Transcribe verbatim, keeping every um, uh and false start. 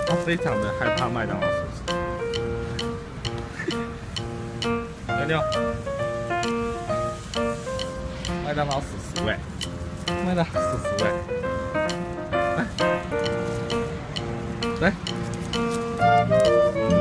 他非常的害怕麦当劳叔叔。六六，麦当劳叔叔哎，麦当劳叔叔哎，来，来。